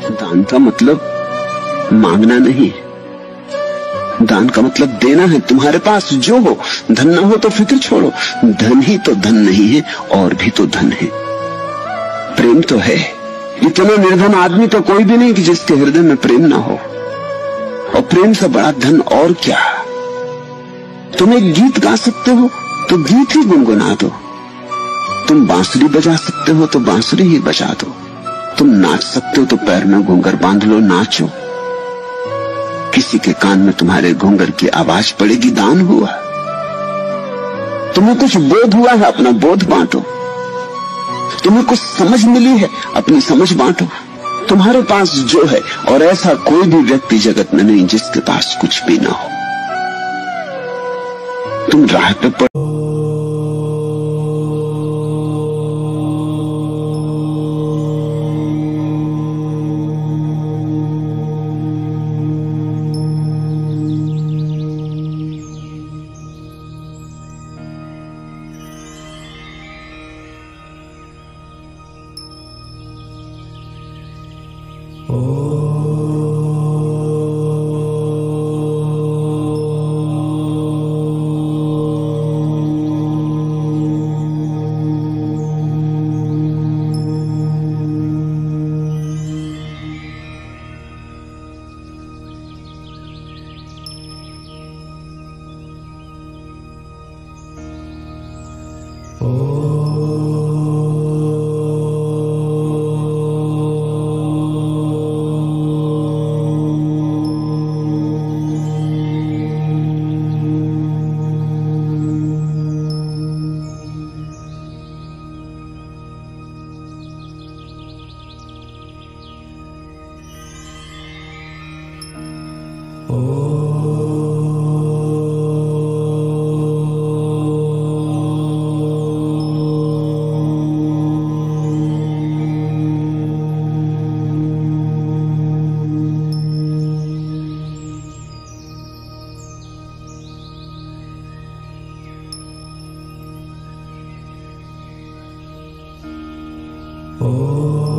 दान का मतलब मांगना नहीं, दान का मतलब देना है। तुम्हारे पास जो हो, धन ना हो तो फिक्र छोड़ो, धन ही तो धन नहीं है, और भी तो धन है। प्रेम तो है। इतना निर्धन आदमी तो कोई भी नहीं कि जिसके हृदय में प्रेम ना हो, और प्रेम से बड़ा धन और क्या। तुम एक गीत गा सकते हो तो गीत ही गुनगुना दो, तुम बांसुरी बजा सकते हो तो बांसुरी ही बजा दो, तुम नाच सकते हो तो पैर में घूंघर बांध लो, नाचो। किसी के कान में तुम्हारे घूंघर की आवाज पड़ेगी, दान हुआ। तुम्हें कुछ बोध हुआ है, अपना बोध बांटो। तुम्हें कुछ समझ मिली है, अपनी समझ बांटो। तुम्हारे पास जो है, और ऐसा कोई भी व्यक्ति जगत में नहीं जिसके पास कुछ भी ना हो। तुम राह पे पड़ Oh